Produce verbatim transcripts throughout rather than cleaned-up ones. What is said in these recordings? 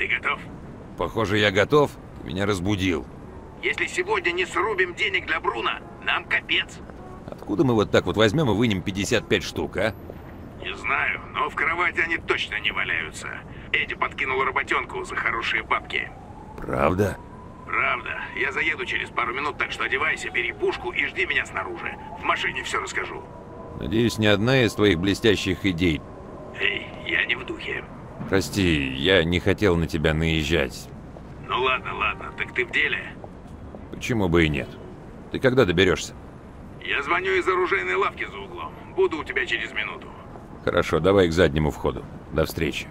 Ты готов? Похоже, я готов. Ты меня разбудил. Если сегодня не срубим денег для Бруно, нам капец. Откуда мы вот так вот возьмем и вынем пятьдесят пять штук, а? Не знаю, но в кровати они точно не валяются. Эдди подкинул работенку за хорошие бабки. Правда? Правда. Я заеду через пару минут, так что одевайся, бери пушку и жди меня снаружи. В машине все расскажу. Надеюсь, ни одна из твоих блестящих идей. Эй, я не в духе. Прости, я не хотел на тебя наезжать. Ну ладно, ладно, так ты в деле? Почему бы и нет? Ты когда доберешься? Я звоню из оружейной лавки за углом. Буду у тебя через минуту. Хорошо, давай к заднему входу. До встречи.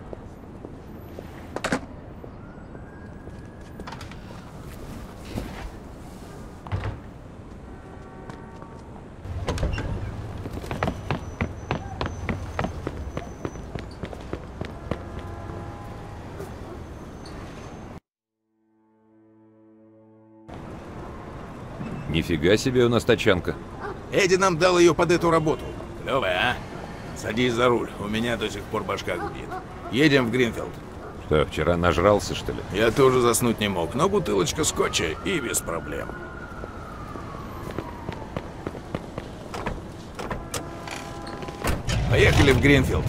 Нифига себе у нас тачанка. Эдди нам дал ее под эту работу. Клевая, а? Садись за руль, у меня до сих пор башка гудит. Едем в Гринфилд. Что, вчера нажрался, что ли? Я тоже заснуть не мог, но бутылочка скотча и без проблем. Поехали в Гринфилд.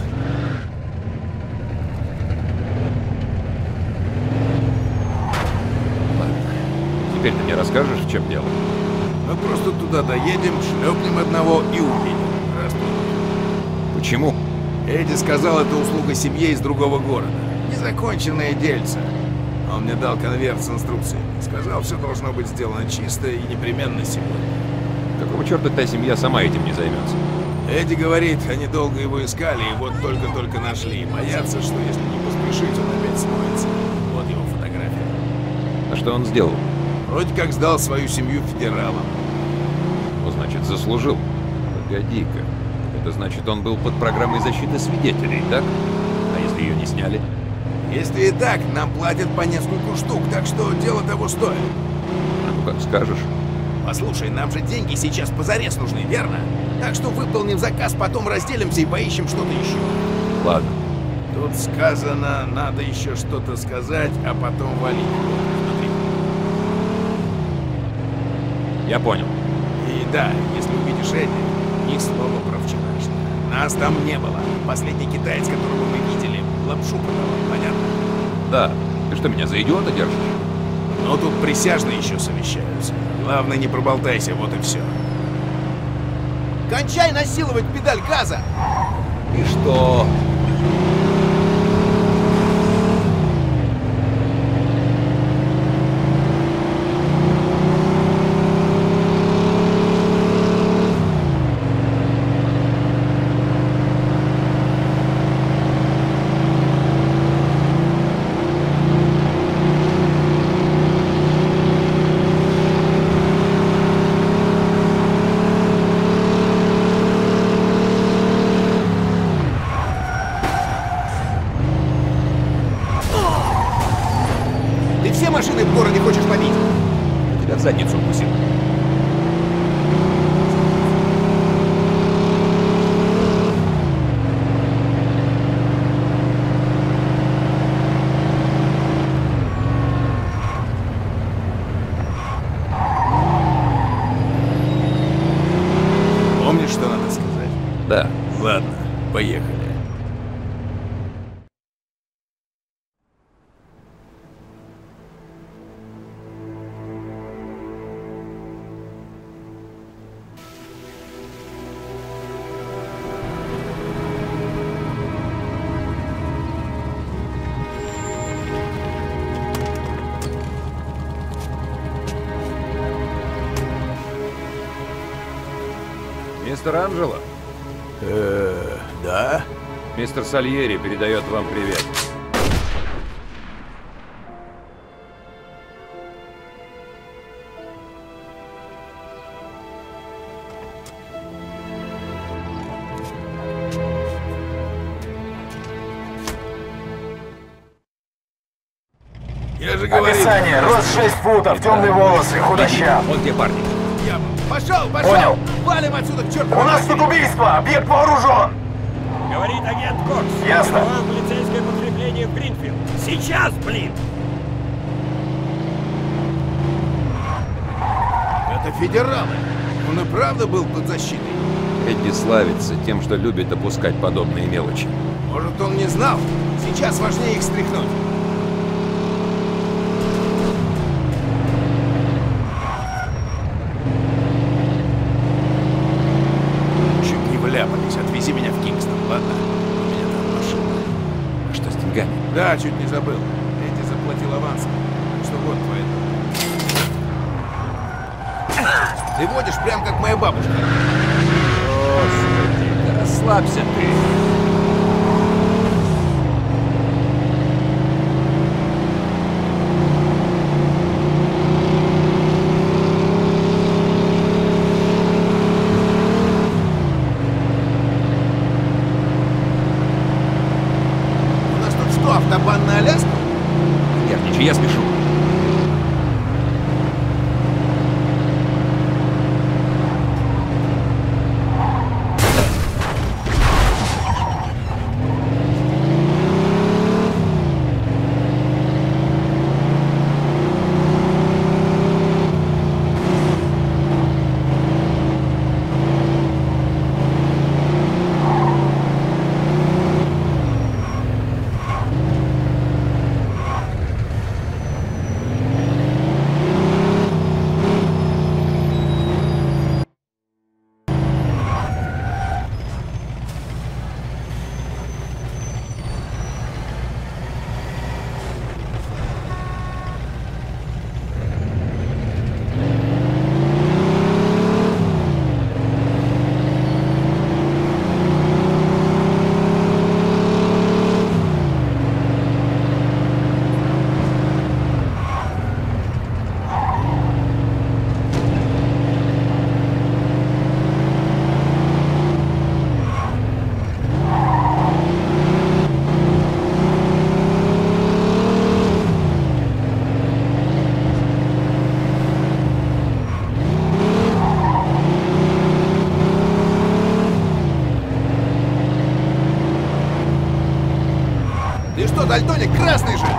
Ладно. Теперь ты мне расскажешь, в чем дело? Мы просто туда доедем, шлепнем одного и уедем. Раз тут. Почему? Эдди сказал, это услуга семье из другого города. Незаконченное дельце. Он мне дал конверт с инструкциями. Сказал, все должно быть сделано чисто и непременно сегодня. Какого черта та семья сама этим не займется? Эдди говорит, они долго его искали и вот только-только нашли. Боятся, что если не поспешить, он опять смоется. Вот его фотография. А что он сделал? Вроде как сдал свою семью федералам. Ну, значит, заслужил. Погоди-ка. Это значит, он был под программой защиты свидетелей, так? А если ее не сняли? Если и так, нам платят по нескольку штук, так что дело того стоит. Ну, как скажешь. Послушай, нам же деньги сейчас позарез нужны, верно? Так что выполним заказ, потом разделимся и поищем что-то еще. Ладно. Тут сказано, надо еще что-то сказать, а потом валить. Смотри. Я понял. И да, если увидишь Эдди, ни слова про вчерашнее. Нас там не было. Последний китаец, которого мы видели, лапшу подавал, понятно? Да. Ты что, меня за идиота держишь? Но тут присяжные еще совещаются. Главное, не проболтайся, вот и все. Кончай насиловать педаль газа! И что? Машины в городе хочешь побить? Тебя в задницу укусил. Помнишь, что надо сказать? Да. Ладно, поехали. Мистер Анджело? Э, да? Мистер Сальери передает вам привет. Я же говорил. Описание. Рост шесть футов, темные волосы, худощав. Вот где парни. Я... Пошел, пошел! Понял. Валим отсюда к черту! У нас тут убийство! Объект вооружен! Говорит агент Кокс. Ясно. Вам полицейское подкрепление Направление в Гринфилд! Сейчас, блин! Это федералы. Он и правда был под защитой. Эдди славится тем, что любит опускать подобные мелочи. Может, он не знал? Сейчас важнее их стряхнуть. Чуть не вляпались. Отвези меня в Кингстон, ладно? У меня там машина. А что с деньгами? Да, чуть не забыл. Эдди заплатил авансом. Что вот твоя. Ты водишь прям как моя бабушка. Господи, да расслабься ты. У нас тут что, автобан на Аляску? Нервничай, я спешу. Ты что, дальтоник, красный же!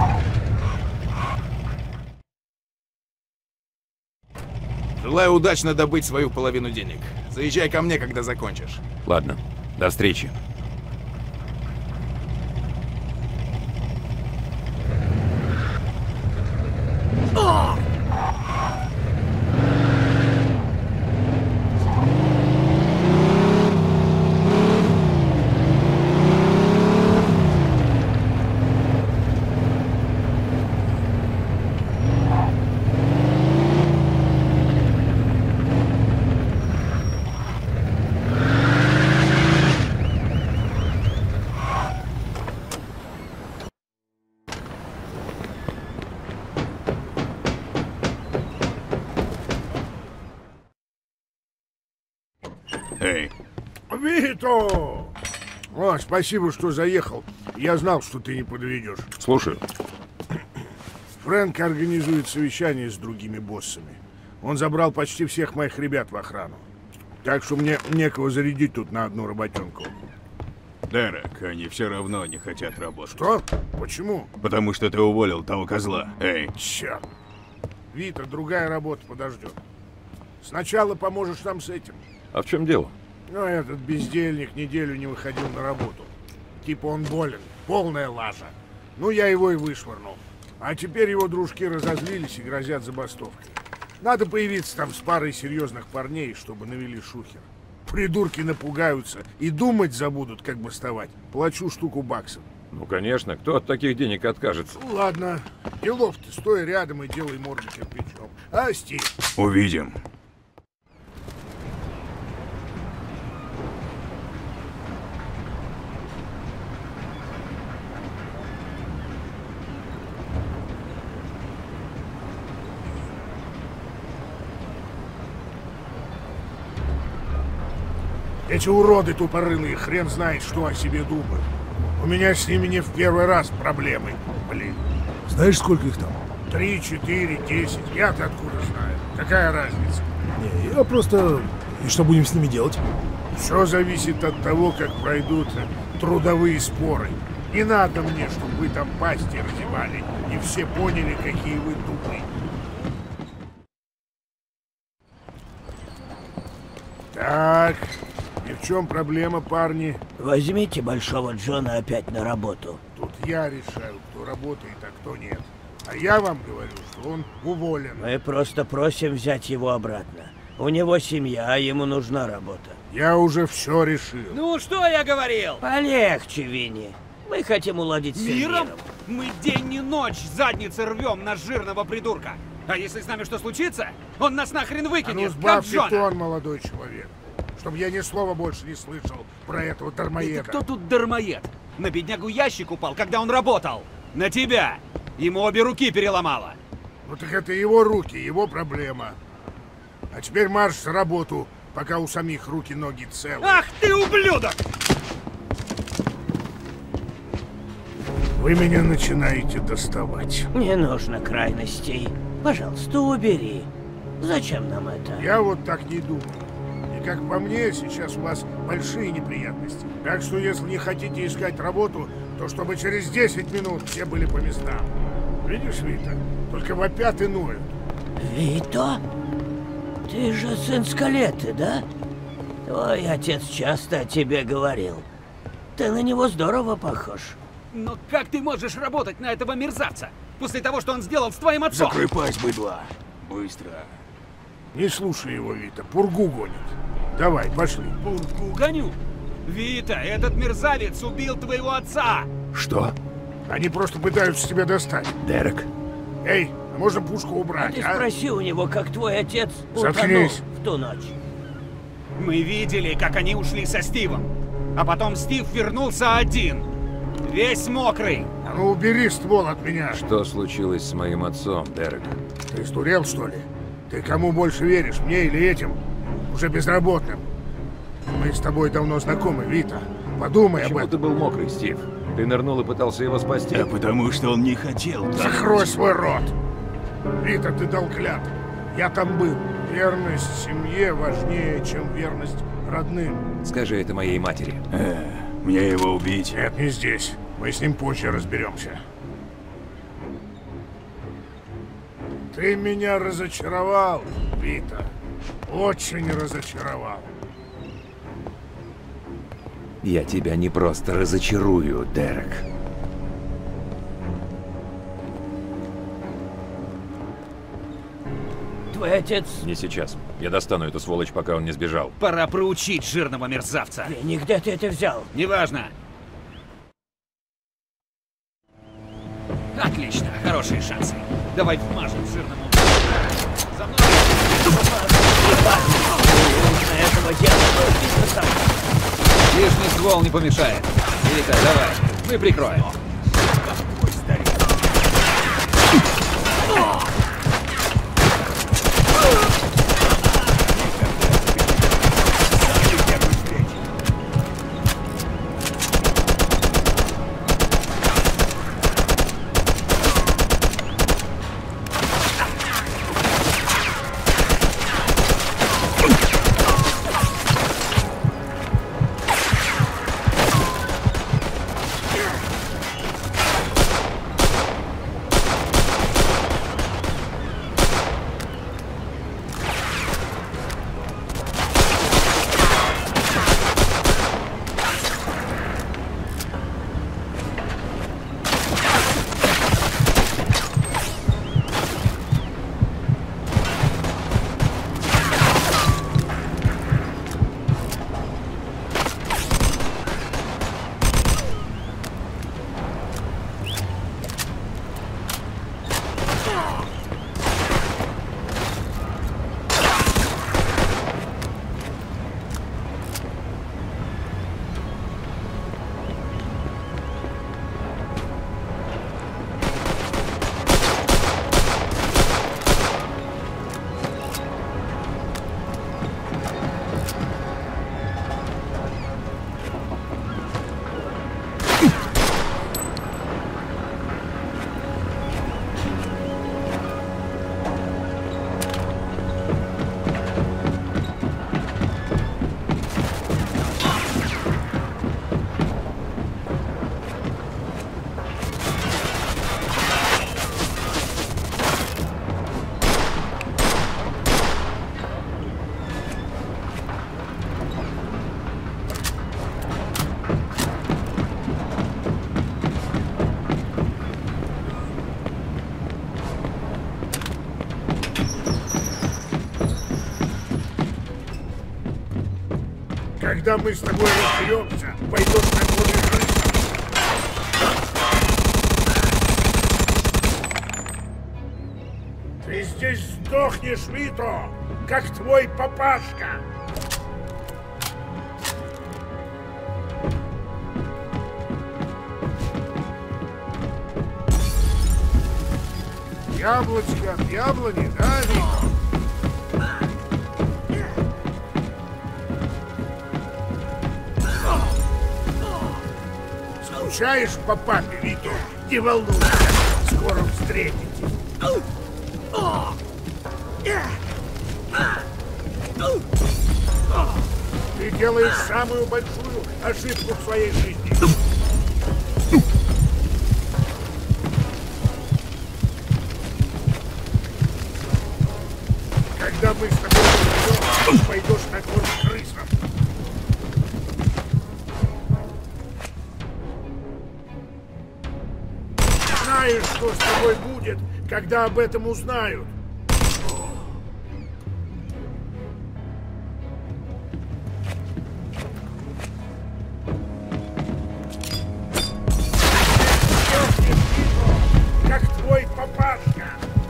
Желаю удачно добыть свою половину денег. Заезжай ко мне, когда закончишь. Ладно, до встречи. Эй, Вито! О, спасибо, что заехал. Я знал, что ты не подведешь. Слушаю. Фрэнк организует совещание с другими боссами. Он забрал почти всех моих ребят в охрану. Так что мне некого зарядить тут на одну работенку. Дерек, они все равно не хотят работать. Что? Почему? Потому что ты уволил того козла. Эй, Черт. Вита, другая работа подождет. Сначала поможешь нам с этим. А в чем дело? Ну, этот бездельник неделю не выходил на работу. Типа он болен. Полная лажа. Ну, я его и вышвырнул. А теперь его дружки разозлились и грозят забастовкой. Надо появиться там с парой серьезных парней, чтобы навели шухер. Придурки напугаются и думать забудут, как бастовать. Плачу штуку баксов. Ну, конечно, кто от таких денег откажется? Ну, ладно. Делов ты, стой рядом и делай морду кирпичом. А, Стив? увидим. Эти уроды тупорылые, хрен знает, что о себе думают. У меня с ними не в первый раз проблемы. Блин. Знаешь, сколько их там? Три, четыре, десять. Я-то откуда знаю? Какая разница? Не, я просто... И что будем с ними делать? Все зависит от того, как пройдут трудовые споры. Не надо мне, чтобы вы там пасти разевали, и все поняли, какие вы тупые. Так, и в чем проблема, парни? Возьмите Большого Джона опять на работу. Тут я решаю, кто работает, а кто нет. А я вам говорю, что он уволен. Мы просто просим взять его обратно. У него семья, а ему нужна работа. Я уже все решил. Ну, что я говорил? Полегче, Винни. Мы хотим уладить с Миром? миром. Мы день и ночь задницы рвем на жирного придурка. А если с нами что случится, он нас нахрен А ну выкинет, как сбавьте Джона. тон, молодой человек. Чтобы я ни слова больше не слышал про этого дармоеда. Это кто тут дармоед? На беднягу ящик упал, когда он работал. На тебя. Ему обе руки переломало. Ну так это его руки, его проблема. А теперь марш за работу, пока у самих руки-ноги целы. Ах ты, ублюдок! Вы меня начинаете доставать. Не нужно крайностей. Пожалуйста, убери. Зачем нам это? Я вот так не думаю. И как по мне, сейчас у вас большие неприятности. Так что если не хотите искать работу, то чтобы через десять минут все были по местам. Видишь, Вита? Только вопят и ноют. Вито? Ты же сын Скалетты, да? Твой отец часто о тебе говорил. Ты на него здорово похож. Но как ты можешь работать на этого мерзавца? После того, что он сделал с твоим отцом? Закрой пасть, быдла. Быстро. Не слушай его, Вита, пургу гонит. Давай, пошли. Пургу гоню? Вита, этот мерзавец убил твоего отца! Что? Они просто пытаются тебя достать. Дерек? Эй, а можно пушку А убрать, ты а? спроси у него, как твой отец утонул Заткнись. в ту ночь. Мы видели, как они ушли со Стивом. А потом Стив вернулся один. Весь мокрый. А ну убери ствол от меня. Что случилось с моим отцом, Дерек? Ты сдурел, что ли? Ты кому больше веришь, мне или этим? Уже безработным. Мы с тобой давно знакомы, Вита. Подумай об Почему этом. ты был мокрый, Стив? Ты нырнул и пытался его спасти? Да потому что он не хотел. Закрой свой рот! Вита, ты дал клятву. Я там был. Верность семье важнее, чем верность родным. Скажи это моей матери. Э, мне его убить. Нет, не здесь. Мы с ним позже разберемся. Ты меня разочаровал, Вита. Очень разочаровал. Я тебя не просто разочарую, Дерек. Твой отец... Не сейчас. Я достану эту сволочь, пока он не сбежал. Пора проучить жирного мерзавца. Винни, где ты это взял? Неважно. Отлично, хорошие шансы. Давай вмажем жирному. За мной. На этого дела нужно сам. Лишний ствол не помешает. Вита, давай, мы прикроем. Когда мы с тобой разберемся, пойдешь на горе крысам. Ты здесь сдохнешь, Вито, как твой папашка. Яблочко от яблони, да, Вито? Скучаешь по папе, Вито? Не волнуйся, скоро встретитесь. Ты делаешь самую большую ошибку в своей жизни. Когда мы с тобой разберемся, пойдешь на корм крысам. Знаешь, что с тобой будет, когда об этом узнают? Как твой папашка.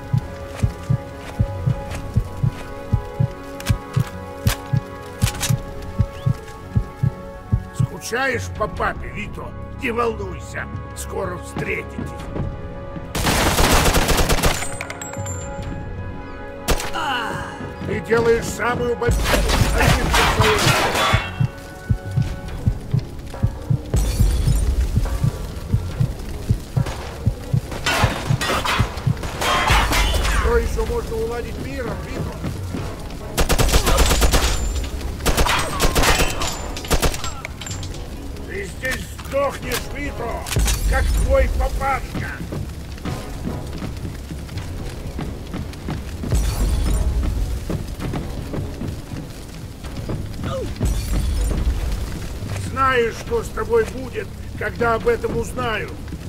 Скучаешь по папе, Вито? Не волнуйся, скоро встретитесь. Ты делаешь самую большую ошибку в своей жизни. Что еще можно уладить миром, Вито? Ты здесь сдохнешь, Вито, как твой папашка. Знаешь, что с тобой будет, когда об этом узнают?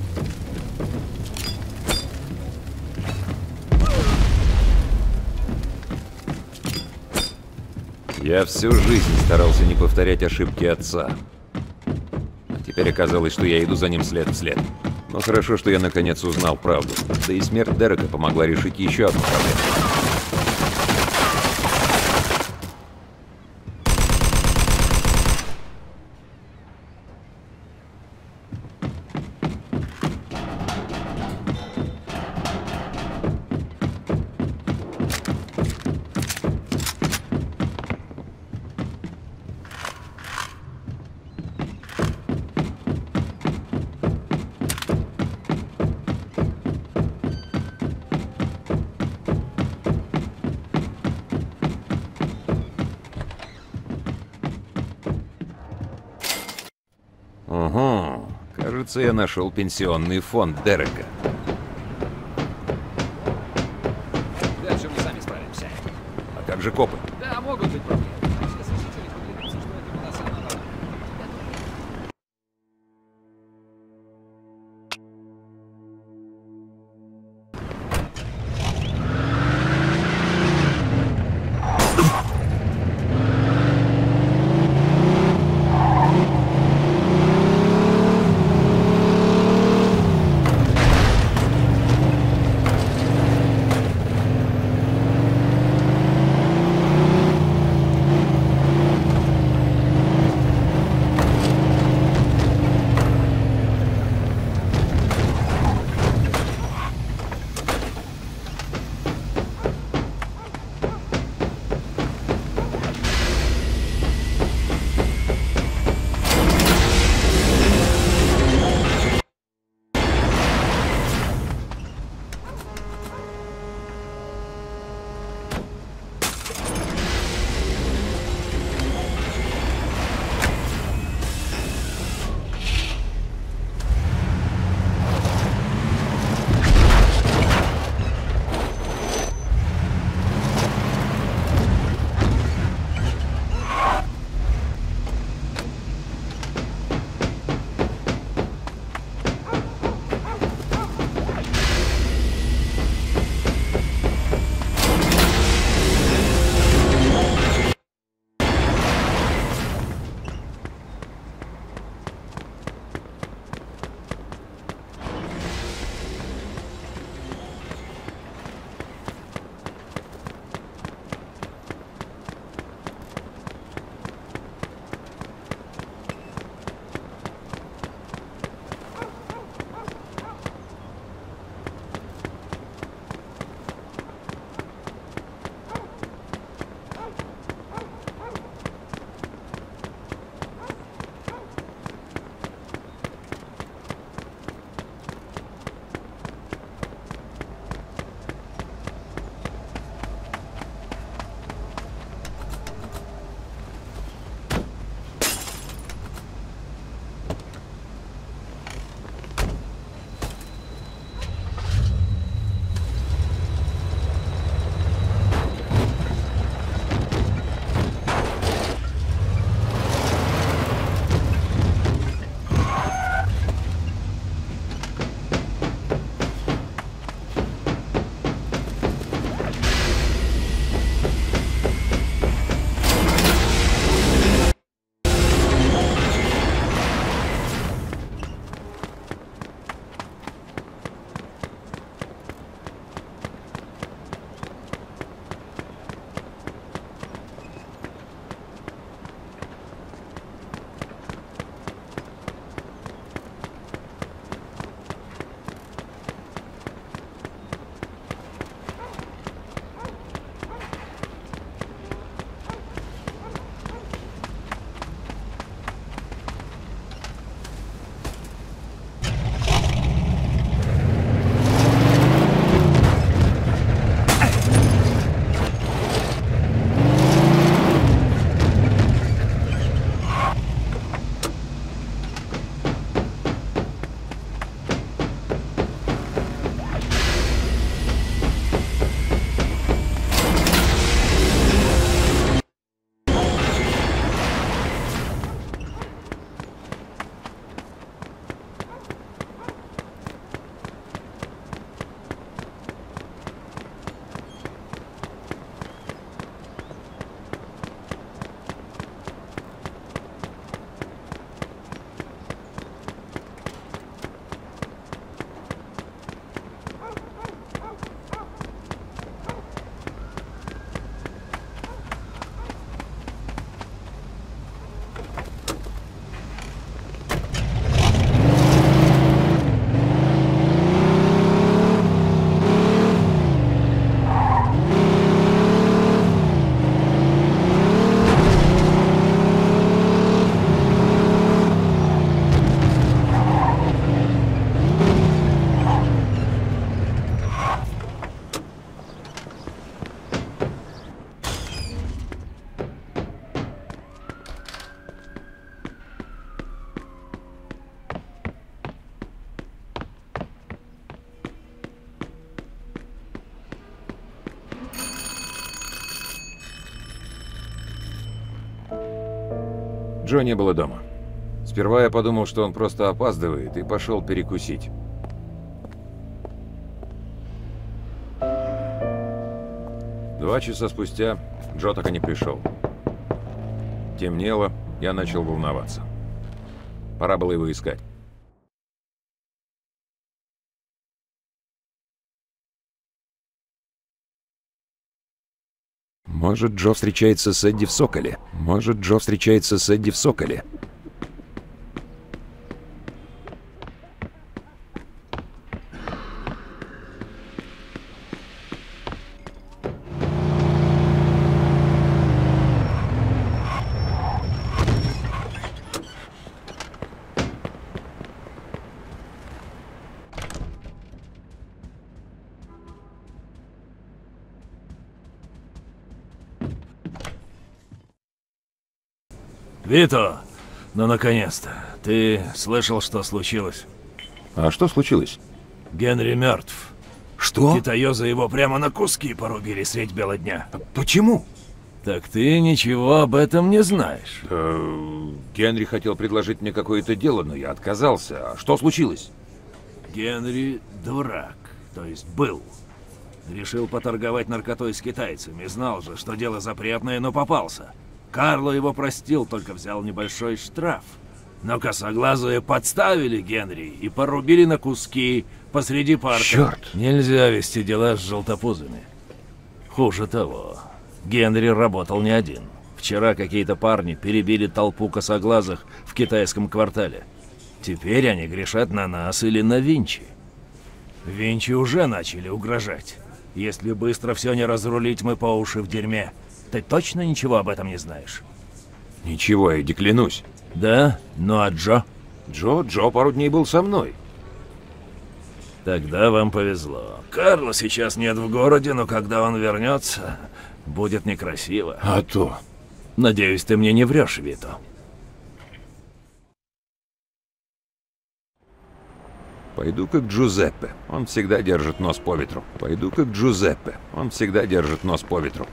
Я всю жизнь старался не повторять ошибки отца. А теперь оказалось, что я иду за ним след в след. Но хорошо, что я наконец узнал правду. Да и смерть Дерека помогла решить еще одну проблему. Угу. Кажется, я нашел пенсионный фонд Дерека. Дальше мы сами справимся. А как же копы? Да, могут быть проблемы. Если осветители поделятся, что это у нас все нормально. Джо не было дома. Сперва я подумал, что он просто опаздывает, и пошел перекусить. Два часа спустя Джо так и не пришел. Темнело, я начал волноваться. Пора было его искать. Может, Джо встречается с Эдди в Соколе? Может, Джо встречается с Эдди в Соколе? Вито, ну наконец-то. Ты слышал, что случилось? А что случилось? Генри мертв. Что? Китаёзы его прямо на куски порубили средь бела дня. Почему? Так ты ничего об этом не знаешь. Э, Генри хотел предложить мне какое-то дело, но я отказался. А что случилось? Генри дурак, то есть был. Решил поторговать наркотой с китайцами. Знал же, что дело запретное, но попался. Карло его простил, только взял небольшой штраф. Но косоглазые подставили Генри и порубили на куски посреди парка. Черт! Нельзя вести дела с желтопузами. Хуже того, Генри работал не один. Вчера какие-то парни перебили толпу косоглазых в китайском квартале. Теперь они грешат на нас или на Винчи. Винчи уже начали угрожать. Если быстро все не разрулить, мы по уши в дерьме. Ты точно ничего об этом не знаешь? Ничего, Эдди, клянусь. Да? Ну а Джо? Джо? Джо пару дней был со мной. Тогда вам повезло. Карла сейчас нет в городе, но когда он вернется, будет некрасиво. А то. Надеюсь, ты мне не врешь, Вито. Пойду как Джузеппе. Он всегда держит нос по ветру. Пойду как Джузеппе. Он всегда держит нос по ветру.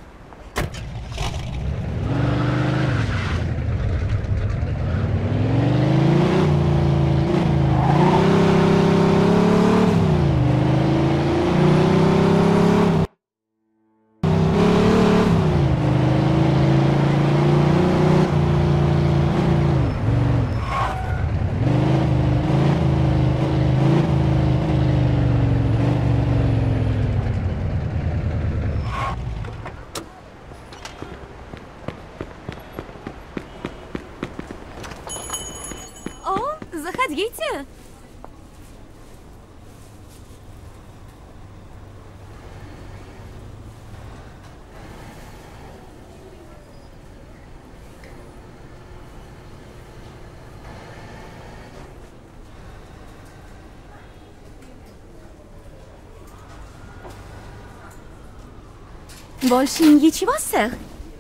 Заходите. Больше ничего, сэр?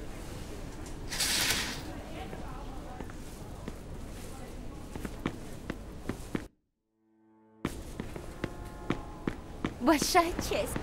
Большая честь.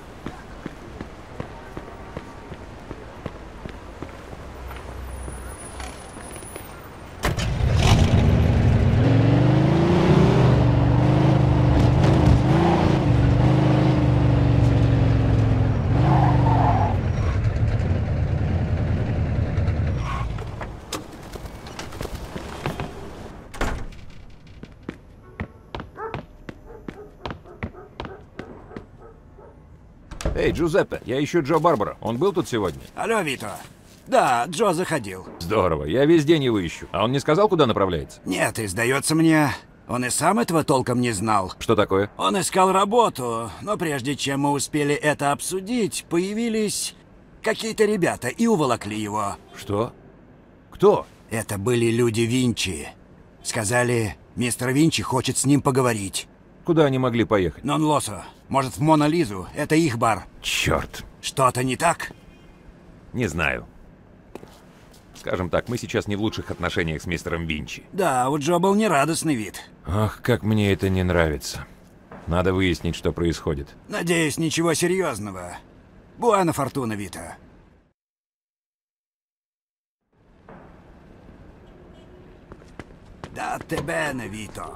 Эй, Джузеппе, я ищу Джо Барбара. Он был тут сегодня? Алло, Вито. Да, Джо заходил. Здорово, я весь день его ищу. А он не сказал, куда направляется? Нет, и сдается мне, он и сам этого толком не знал. Что такое? Он искал работу, но прежде чем мы успели это обсудить, появились какие-то ребята и уволокли его. Что? Кто? Это были люди Винчи. Сказали, мистер Винчи хочет с ним поговорить. Куда они могли поехать? Нон-Лосо. Может, в Мона Лизу. Это их бар. Черт. Что-то не так? Не знаю. Скажем так, мы сейчас не в лучших отношениях с мистером Винчи. Да, у Джо был нерадостный вид. Ах, как мне это не нравится. Надо выяснить, что происходит. Надеюсь, ничего серьезного. Буана фортуна, Вито. Date bene, Vito.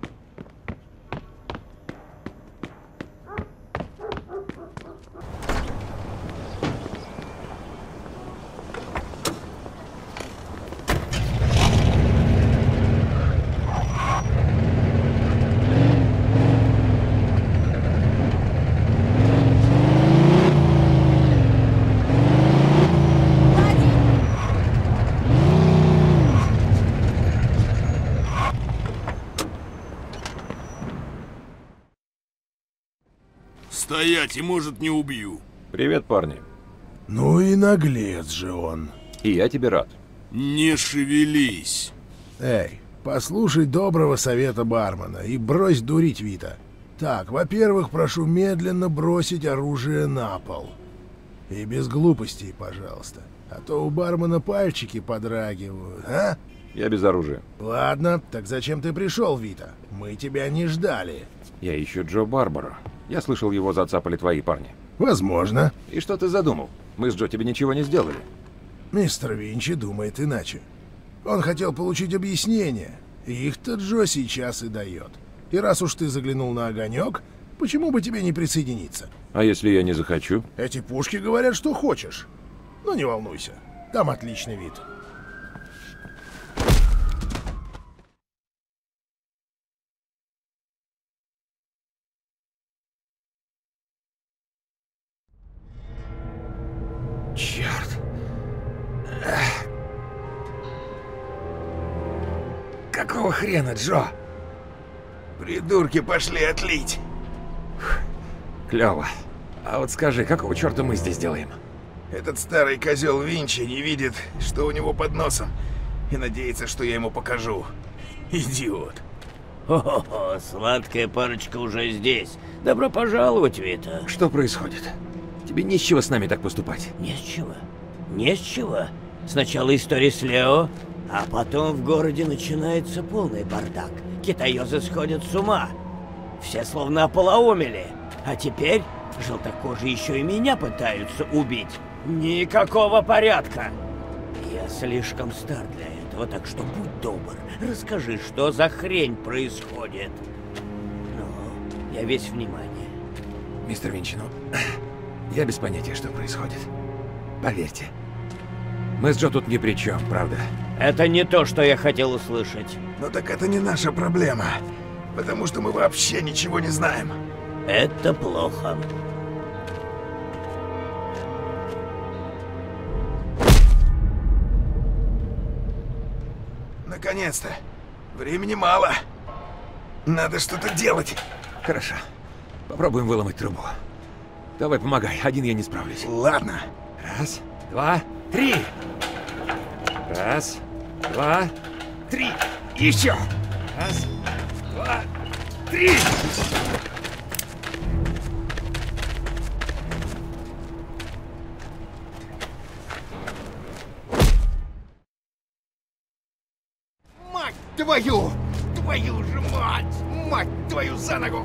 Стоять, и может не убью. Привет, парни. Ну и наглец же он. И я тебе рад. Не шевелись. Эй, послушай доброго совета бармена и брось дурить Вита. Так, во-первых, прошу медленно бросить оружие на пол. И без глупостей, пожалуйста. А то у бармена пальчики подрагивают, а? Я без оружия. Ладно, так зачем ты пришел, Вита? Мы тебя не ждали. Я ищу Джо Барбара. Я слышал, его зацапали твои парни. Возможно. И что ты задумал? Мы с Джо тебе ничего не сделали. Мистер Винчи думает иначе. Он хотел получить объяснение. И их-то Джо сейчас и дает. И раз уж ты заглянул на огонек, почему бы тебе не присоединиться? А если я не захочу? Эти пушки говорят, что хочешь. Но не волнуйся, там отличный вид. Черт. Эх. Какого хрена, Джо? Придурки пошли отлить. Клево. А вот скажи, какого черта мы здесь делаем? Этот старый козел Винчи не видит, что у него под носом, и надеется, что я ему покажу. Идиот. Хо-хо-хо, сладкая парочка уже здесь. Добро пожаловать, Вита. Что происходит? Тебе не с чего с нами так поступать. Не с чего. Не с чего. Сначала история с Лео, а потом в городе начинается полный бардак. Китаёзы сходят с ума. Все словно ополоумели. А теперь желтокожие еще и меня пытаются убить. Никакого порядка. Я слишком стар для этого, так что будь добр, расскажи, что за хрень происходит. Ну, я весь внимание. Мистер Винчи, ну... Я без понятия, что происходит. Поверьте. Мы с Джо тут ни при чем, правда? Это не то, что я хотел услышать. Ну так это не наша проблема, потому что мы вообще ничего не знаем. Это плохо. Наконец-то. Времени мало. Надо что-то делать. Хорошо. Попробуем выломать трубу. Давай, помогай. Один я не справлюсь. Ладно. Раз, два, три. Раз, два, три. Еще. Раз, два, три. Мать твою! Твою же мать! Мать твою за ногу!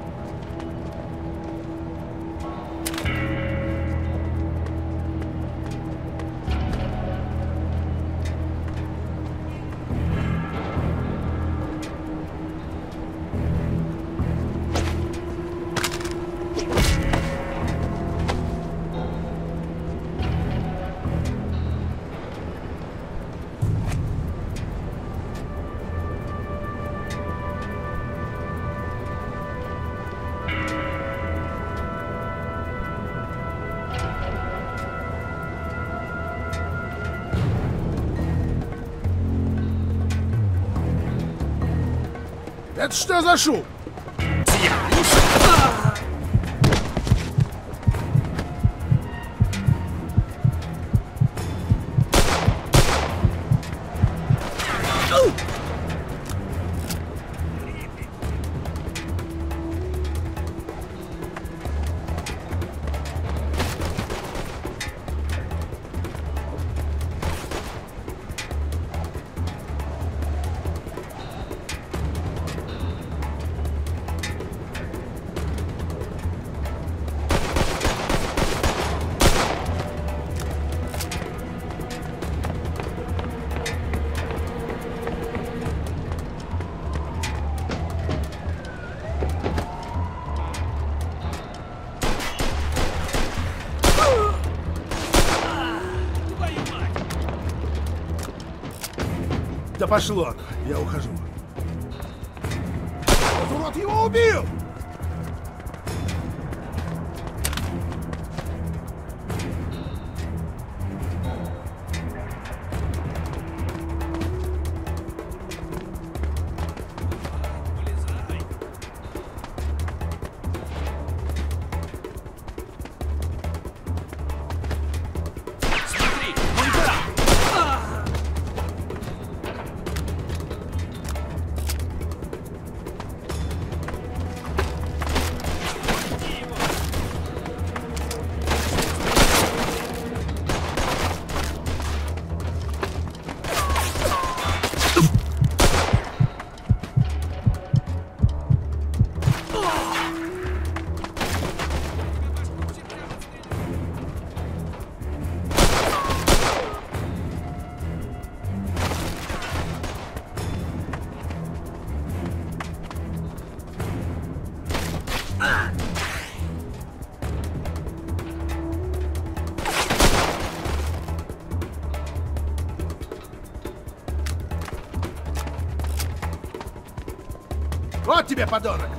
Это что за шум? Да пошло, я ухожу. Вот урод его убил! Вот тебе, подонок!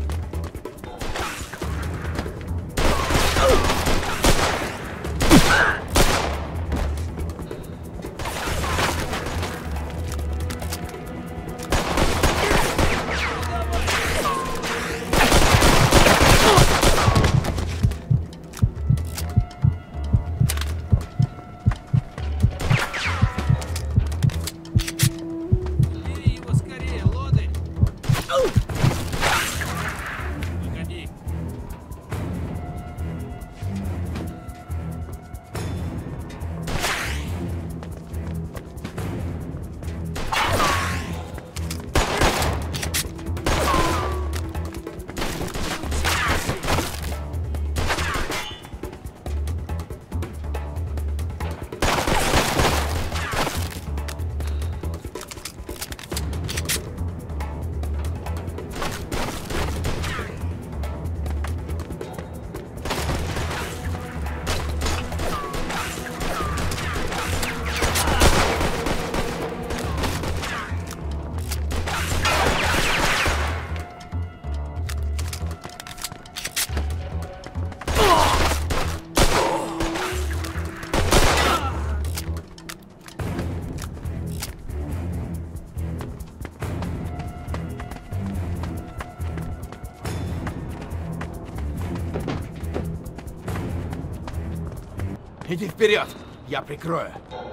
Иди вперед, я прикрою.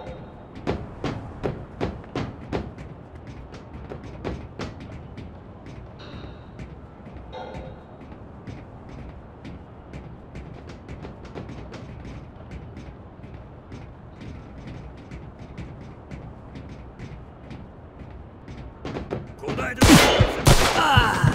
Куда это? А!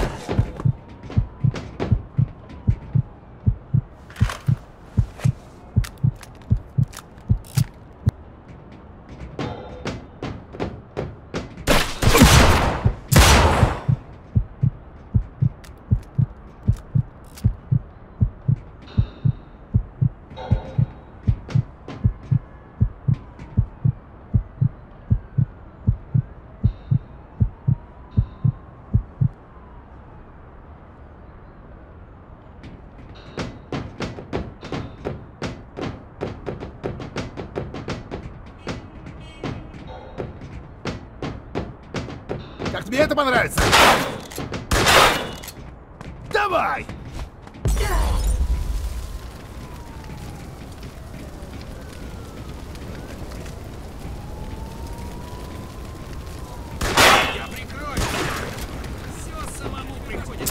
Как тебе это понравится? Давай! Я прикрою! Все самому приходит.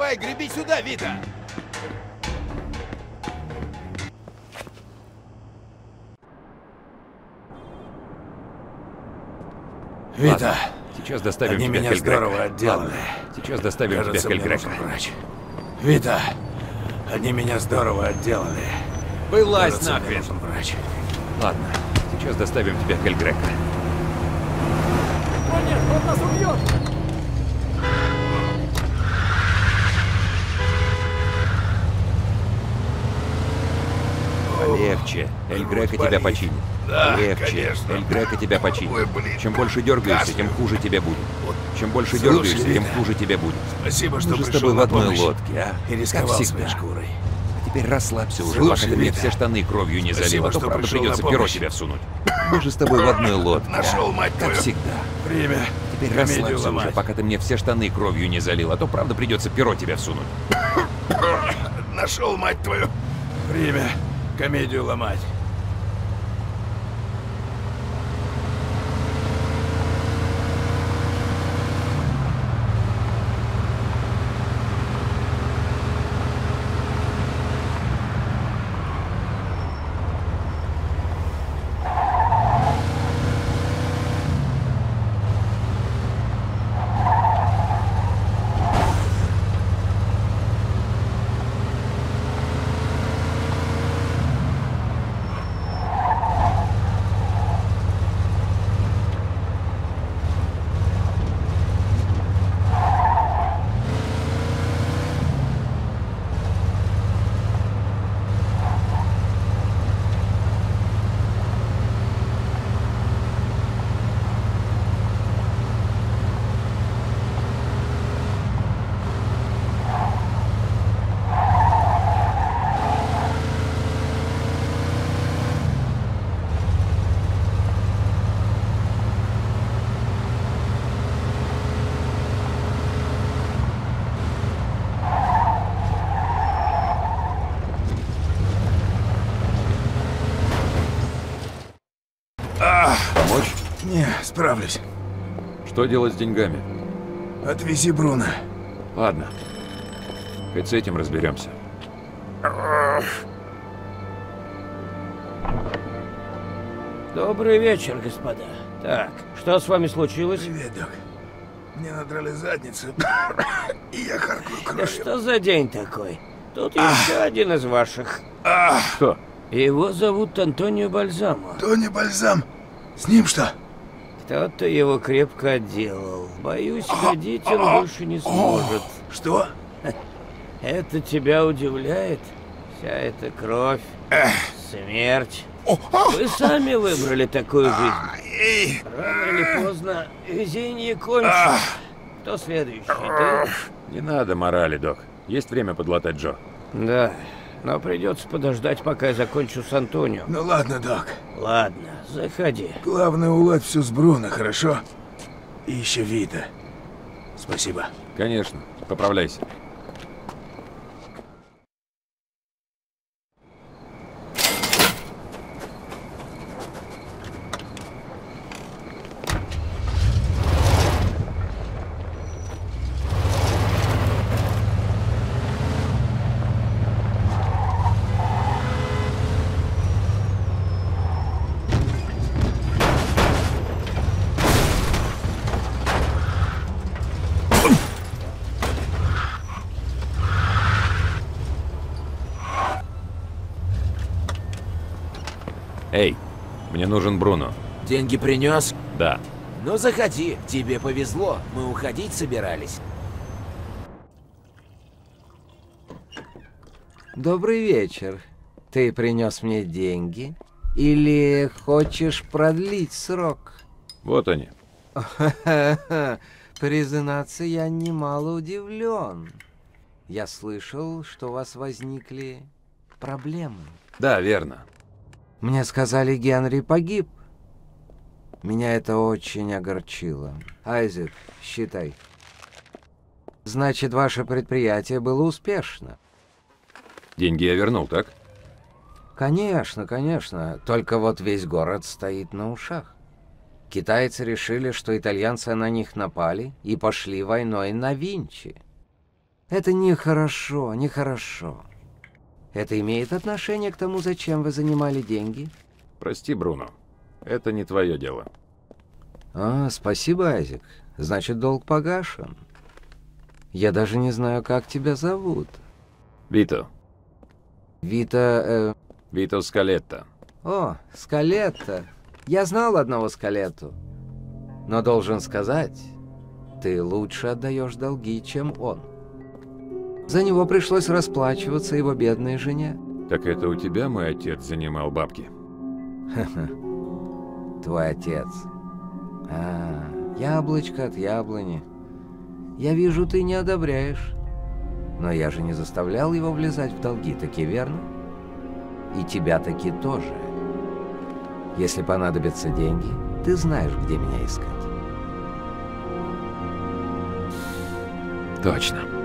Давай, греби сюда, Вита! Вита, ладно, сейчас доставим они тебя меня к Эль-Греко. здорово отделали. Ладно, сейчас доставим Кажется, тебя к мне Эль-Греко. нужен врач. Вита, они меня здорово отделали. Вылазь Кажется, мне нахрен. нужен врач. Ладно, сейчас доставим тебя к Эль-Греко. О нет, он нас убьет! Полегче. Эль-Греко тебя починит. Да, Полегче. конечно. Эль-Греко тебя починит. Ой, блин. Чем больше дергаешься, Кашля. тем хуже тебе будет. Чем больше Слушай, дергаешься, тем Вита, хуже тебе будет. Спасибо, что Мы же с пришел тобой в на одной помощь. лодке, а? И Как рисковал всегда. своей шкурой. А теперь расслабься уже, Слушай, пока ты мне Вита, все штаны кровью не спасибо, залил, а то что правда пришел придется на перо помощь. тебе всунуть. Мы же с тобой в одной лодке. Нашел, а? мать Как твою. всегда. Время. Теперь комедию расслабься уже, ломать. пока ты мне все штаны кровью не залил, а то правда придется перо тебе всунуть. Нашел, мать твою. Время комедию ломать. Помочь? Не, справлюсь. Что делать с деньгами? Отвези Бруно. Ладно. Хоть с этим разберемся. Добрый вечер, господа. Так, что с вами случилось? Привет, док. Мне надрали задницу, и я харкаю Да кровью. что за день такой? Тут еще один из ваших. Кто? Его зовут Антонио Бальзамо. Тони Бальзам. С ним что? Кто-то его крепко отделал. Боюсь, ходить он больше не сможет. Что? Это тебя удивляет? Вся эта кровь, смерть. Вы сами выбрали такую жизнь. Рано или поздно везение кончится. Кто следующий? Ты? Не надо морали, док. Есть время подлатать Джо. Да, но придется подождать, пока я закончу с Антонио. Ну ладно, док. Ладно, заходи. Главное, уладь все с Бруно, хорошо? И еще Вита. Спасибо. Конечно. Поправляйся. Эй, мне нужен Бруно. Деньги принес? Да. Ну заходи, тебе повезло, мы уходить собирались. Добрый вечер. Ты принес мне деньги? Или хочешь продлить срок? Вот они. Признаться, я немало удивлен. Я слышал, что у вас возникли проблемы. Да, верно. Мне сказали, Генри погиб. Меня это очень огорчило. Айзек, считай. Значит, ваше предприятие было успешно. Деньги я вернул, так? Конечно, конечно. Только вот весь город стоит на ушах. Китайцы решили, что итальянцы на них напали и пошли войной на Винчи. Это нехорошо, нехорошо. Это имеет отношение к тому, зачем вы занимали деньги? Прости, Бруно. Это не твое дело. А, спасибо, Айзек. Значит, долг погашен. Я даже не знаю, как тебя зовут. Вито. Вита... Э... Вито Скалетто. О, Скалетто. Я знал одного Скалетту. Но должен сказать, ты лучше отдаешь долги, чем он. За него пришлось расплачиваться его бедной жене. Так это у тебя мой отец занимал бабки? Ха-ха. Твой отец. А, яблочко от яблони. Я вижу, ты не одобряешь. Но я же не заставлял его влезать в долги, таки верно? И тебя таки тоже. Если понадобятся деньги, ты знаешь, где меня искать. Точно.